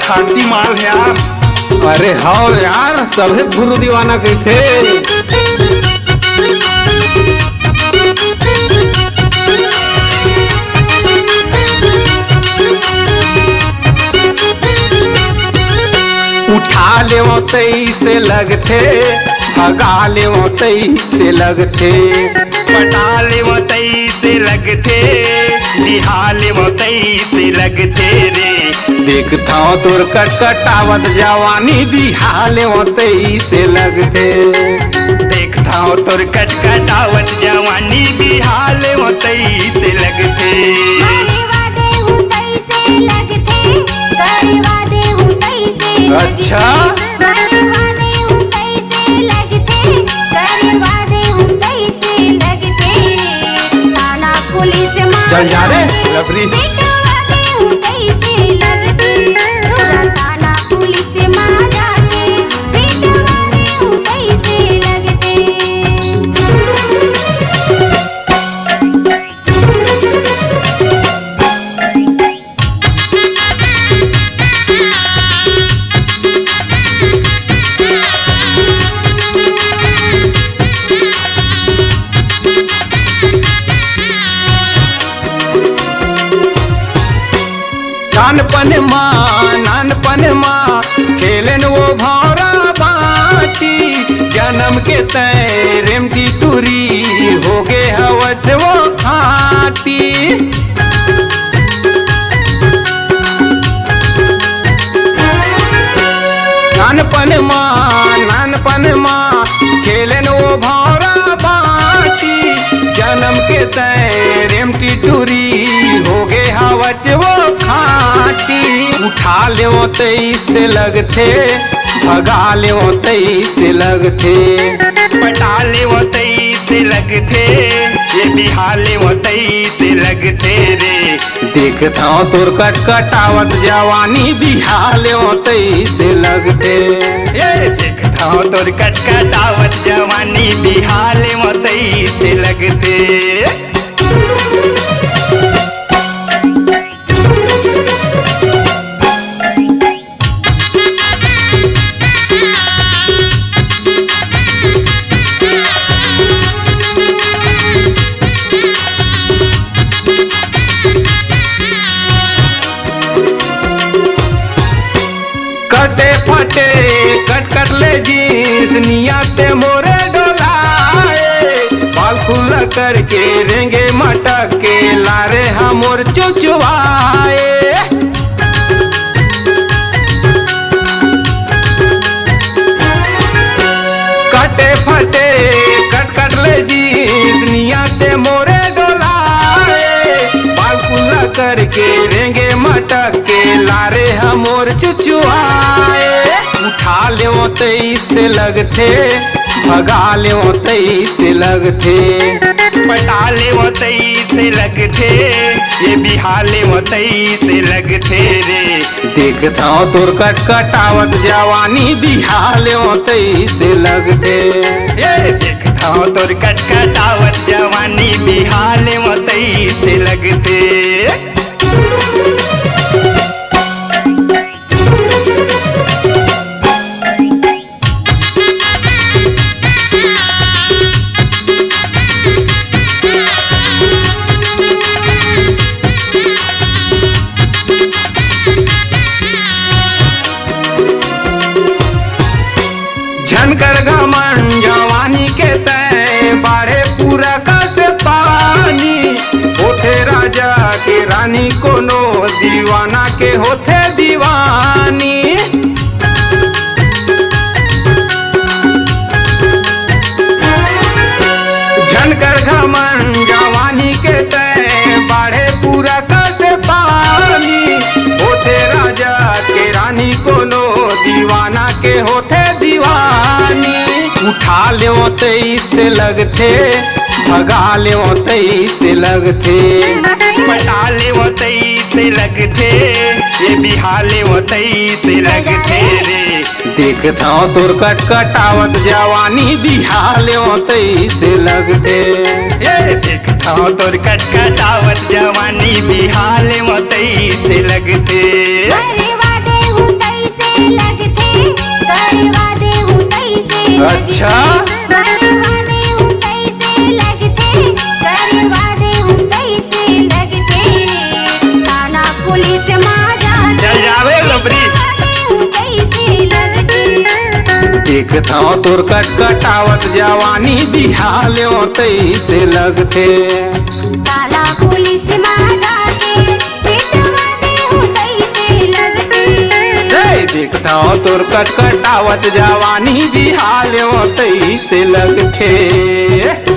खानती माल है यार। अरे हाँ यार, तभी गुरु दीवाना कहते। उठा ले वो तई से लगते, भगा ले वो तई से लगते, पटा ले वो तई से लगते, लिहा ले वो तई से लगते रे। देखता हूँ तोर कटकटावत जवानी, बिहा ले वो तई से लगते। देखता हूँ तोर कटकटावत जवानी, बिहा ले वो तई से लगते। अच्छा चल जा रे लफरी। नानपन माँ खेलन वो भौरा बाटी, जन्म के तय रेमटी तुरी हो गे हवच वो खाटी। नानपन माँ खेलन वो भौरा बाटी, जन्म के तय रेमटी तुरी हो गे हवच वो खाटी। उठा ले वो तई से लगते, भगा ले वो तई से लगते, पटा ले वो तई से लगते, ये बिहा ले वो तई से लगते रे। देखता हूँ तोर कटकटावत जवानी, बिहा ले वो तई से लगते। ये देखता हूँ तोर कटकटावत जवानी, बिहा ले वो तई से लगते। कटे फटे कट ले जींस, नियते मोरे डोलाए, बाल खुला करके रेंगे मटक के लारे हमोर चुचवाए। कटे फटे कट ले जींस, नियते मोरे डोलाए, बाल खुला करके रेंगे मटक के लारे हमोर चुचुआए। उठा ले वो तई से लगते, भगा ले वो तई से लगते, पटा ले वो तई से लगते, ये बिहा ले वो तई से लगते रे। देखता हूँ तोर कटकटावत जवानी, बिहा ले वो तई से लगते। ये देखता हूँ तोर कटकटावत जवानी, बिहा ले वो तई से लगते। झनकर घमंड जवानी के तय, बाढ़े पूरा का से पानी, होठे राजा के रानी कोनो, दीवाना के होठे दीवानी। झनकर घमंड जवानी के तय, बाढ़े पूरा का से पानी, होठे राजा के रानी कोनो, दीवाना के होठे दीवानी। उठा ले वो तई से लगते, भगा ले वो तई से लगते, पटा ले वो तई से लगते, ये बिहा ले वो तई से लगते रे। देखता हूँ तोर कटकटावत जवानी, बिहा ले वो तई से लगते। ये देखता हूँ तोर कटकटावत जवानी, बिहा ले वो तई से लगते। अच्छा चल जावे लबरी। देखता तोर कटकटावत जवानी बिहाले तैसे लगते। ताला पुलिस देखता तोर कटकटावत जवानी बिहाले तैसे लगते।